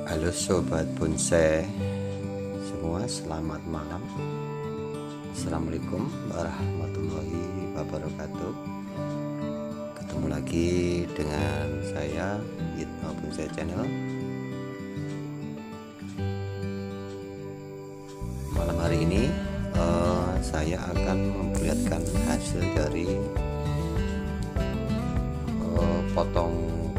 Halo sobat bonsai semua, selamat malam. Assalamualaikum warahmatullahi wabarakatuh. Ketemu lagi dengan saya Yitno Bonsai Channel. Malam hari ini saya akan memperlihatkan hasil dari potong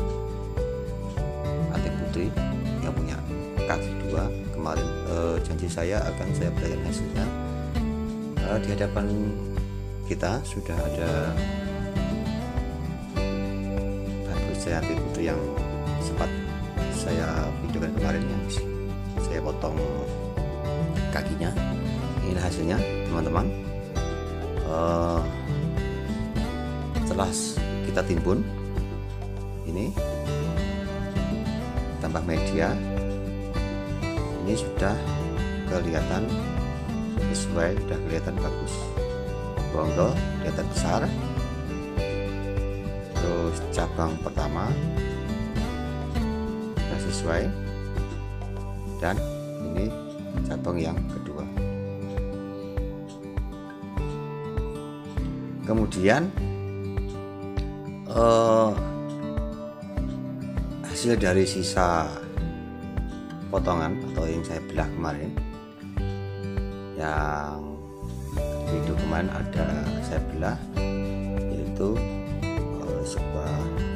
anting putri yang punya kaki dua. Kemarin janji saya akan saya berikan hasilnya. Di hadapan kita sudah ada bonsai anting putri yang sempat saya videokan kemarin, yang saya potong kakinya. Ini hasilnya teman-teman. Setelah kita timbun, ini tambah media, ini sudah kelihatan sesuai, sudah kelihatan bagus, bonggol kelihatan besar. Terus cabang pertama sudah sesuai, dan ini cabang yang kedua. Kemudian hasil dari sisa potongan atau yang saya belah kemarin, yang video kemarin ada saya belah, yaitu sebuah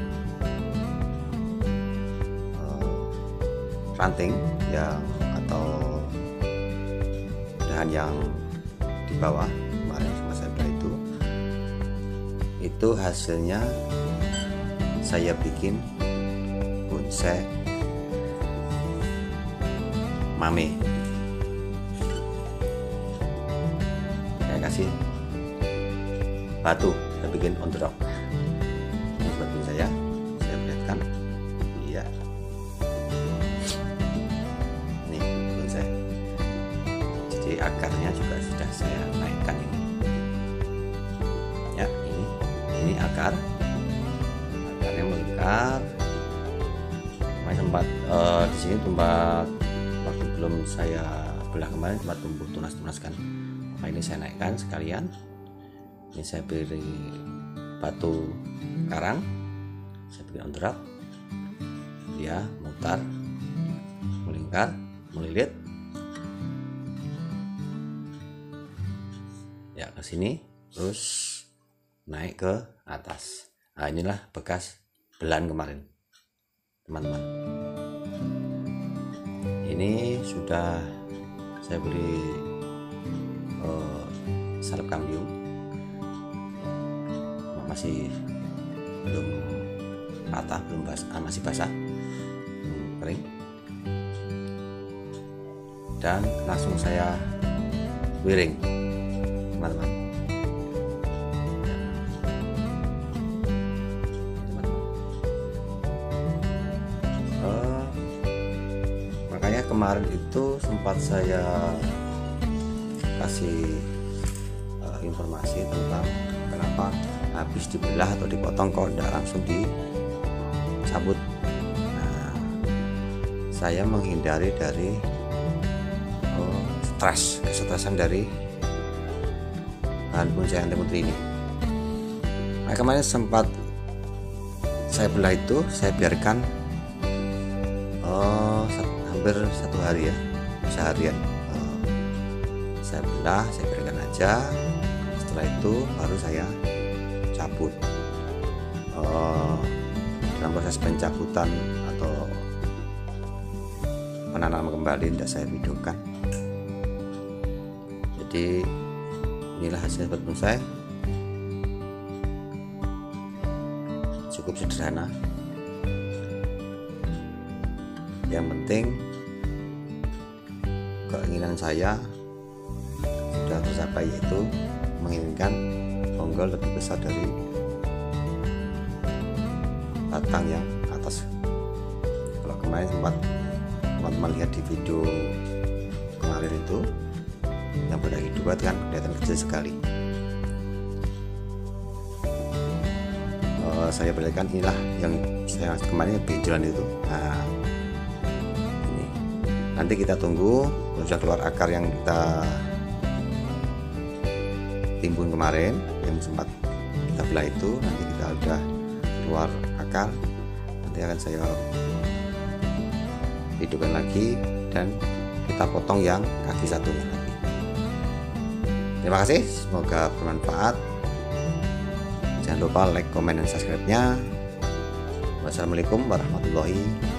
ranting yang atau dahan yang di bawah kemarin sama saya belah, itu hasilnya saya bikin bonsai mame. Saya kasih batu, saya bikin on the rock. Ini batu saya perlihatkan. Iya, ini bonsai. Jadi akarnya juga sudah saya naikkan ini. Ya, ini akarnya melingkar. Sempat di sini tempat waktu belum saya belah kemarin tempat tumbuh tunas-tunas kan. Maka ini saya naikkan sekalian. Ini saya beri batu karang, saya beri on the rock. Dia mutar, melingkar, melilit. Ya, ke sini terus naik ke atas. Nah, inilah bekas belahan kemarin teman-teman. Ini sudah saya beri salep kambium, masih belum patah, belum basah, masih basah, kering, dan langsung saya wiring teman-teman. Makanya kemarin itu sempat saya kasih informasi tentang kenapa habis dibelah atau dipotong kok tidak langsung dicabut. Nah, saya menghindari dari kesetresan dari bahan bonsai anting putri ini. Nah, kemarin sempat saya belah itu, saya biarkan hampir satu hari ya, seharian. Saya belah, saya biarkan aja. Setelah itu baru saya cabut. Dalam proses pencabutan atau penanaman kembali tidak saya videokan. Jadi inilah hasil buat bonsai, cukup sederhana. Yang penting keinginan saya sudah tercapai, yaitu menginginkan bonggol lebih besar dari batang yang atas. Kalau kemarin sempat teman-teman lihat di video kemarin itu, yang berbagi dua kan kelihatan kecil sekali. Saya berikan inilah yang saya kemarin benjolan itu. Nah, ini Nanti kita tunggu kalau sudah keluar akar yang kita timbun kemarin, yang sempat kita belah itu, nanti kita udah keluar akar, nanti akan saya hidupkan lagi dan kita potong yang kaki satunya lagi. Terima kasih, semoga bermanfaat. Jangan lupa like, komen, dan subscribe-nya. Wassalamualaikum warahmatullahi wabarakatuh.